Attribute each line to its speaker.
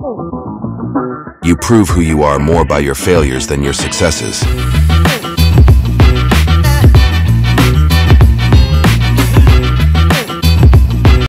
Speaker 1: You prove who you are more by your failures than your successes.